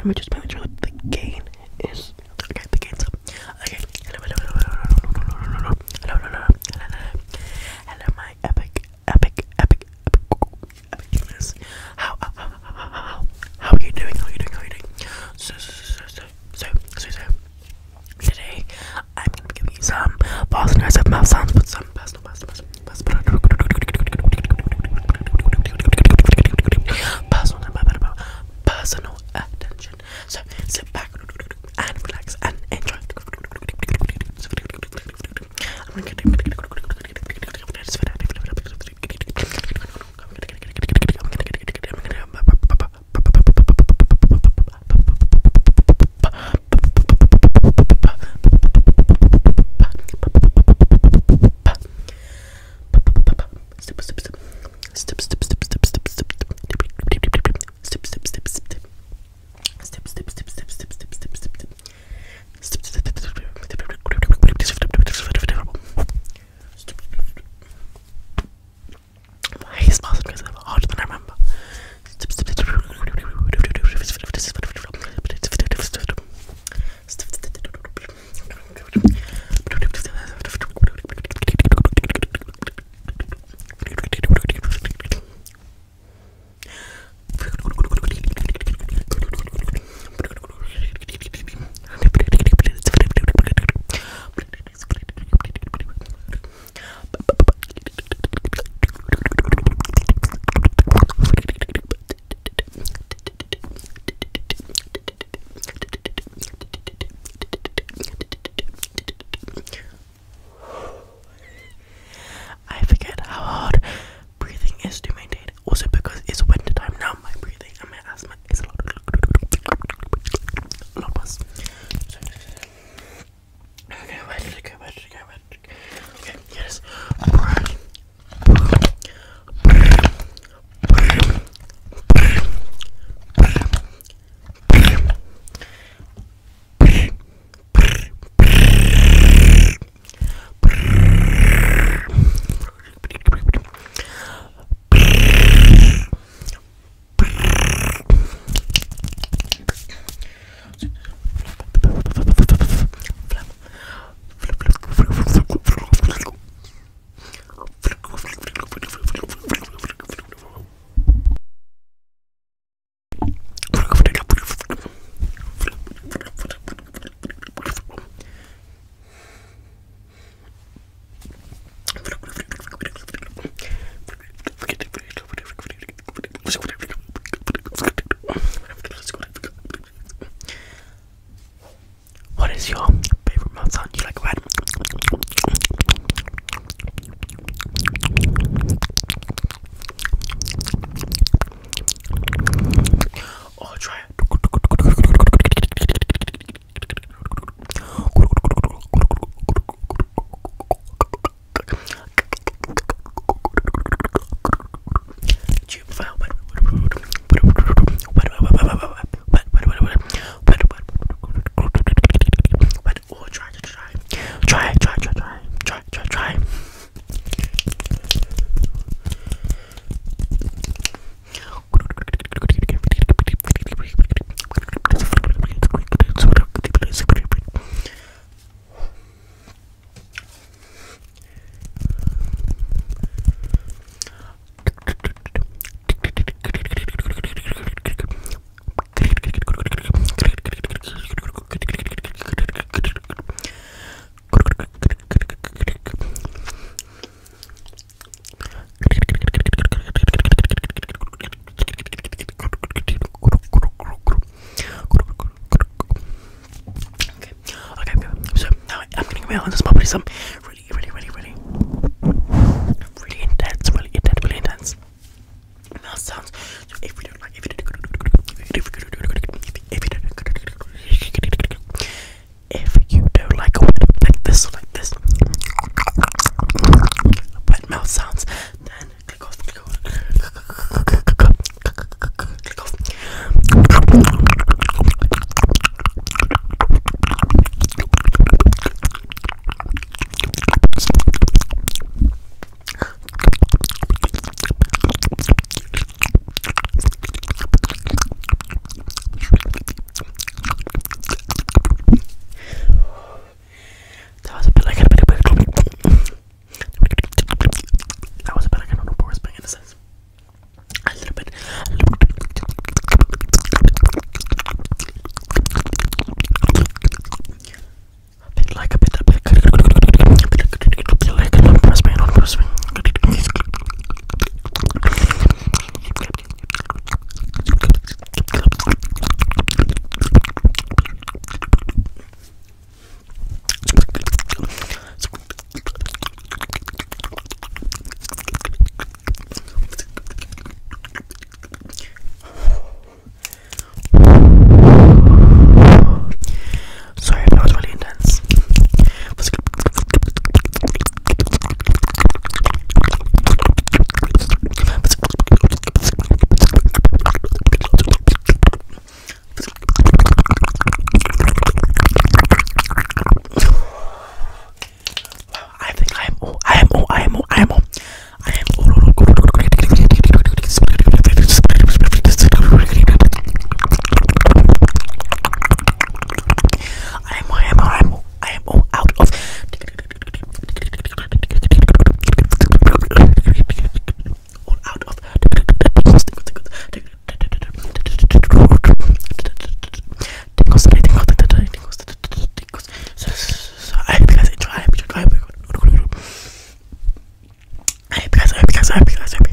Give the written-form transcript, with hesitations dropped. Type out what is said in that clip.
me just make sure that the gain is okay. The gain's up. Okay. Hello, my epicness. How are you doing? So. Today, I'm gonna be giving you some fast nice mouth sounds, but some personal attention. So sit back and relax and enjoy. His muscle goes a little harder than I remember. I forget how hard breathing is to maintain. Also because it's winter time now, my breathing and my asthma is a lot worse. So, okay, where did it go? Okay, yes. What is your favorite mouth sound? You like red? Or try it. Try. And there's probably some really intense mouth sounds. So if you don't like, like this, wet mouth sounds, then click off. I hope you guys